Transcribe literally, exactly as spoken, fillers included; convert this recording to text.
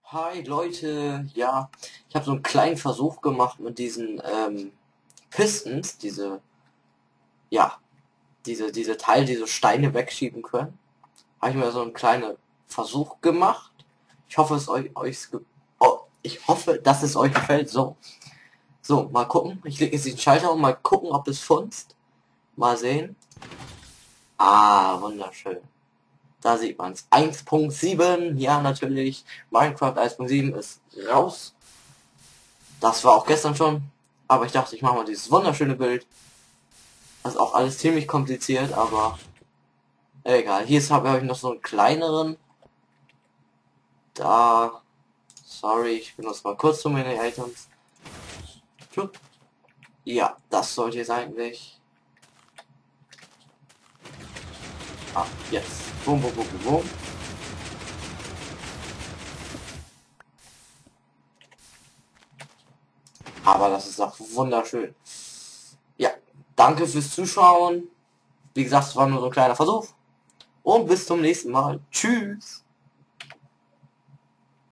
Hi Leute, ja, ich habe so einen kleinen Versuch gemacht mit diesen ähm, Pistons, diese, ja, diese, diese Teile, die so Steine wegschieben können. Habe ich mir so einen kleinen Versuch gemacht. Ich hoffe, es euch, euch ge- oh, ich hoffe, dass es euch gefällt. So, so, mal gucken. Ich lege jetzt den Schalter und mal gucken, ob es funzt. Mal sehen. Ah, wunderschön. Da sieht man's. eins Punkt sieben, ja natürlich. Minecraft eins Punkt sieben ist raus. Das war auch gestern schon. Aber ich dachte, ich mache mal dieses wunderschöne Bild. Das ist auch alles ziemlich kompliziert, aber egal. Hier habe ich noch so einen kleineren. Da. Sorry, ich benutze mal kurz zu meine Items. Ja, das sollte jetzt eigentlich. Ah, jetzt. Boom, boom, boom, boom, boom. Aber das ist auch wunderschön. Ja, danke fürs Zuschauen. Wie gesagt, es war nur so ein kleiner Versuch. Und bis zum nächsten Mal. Tschüss.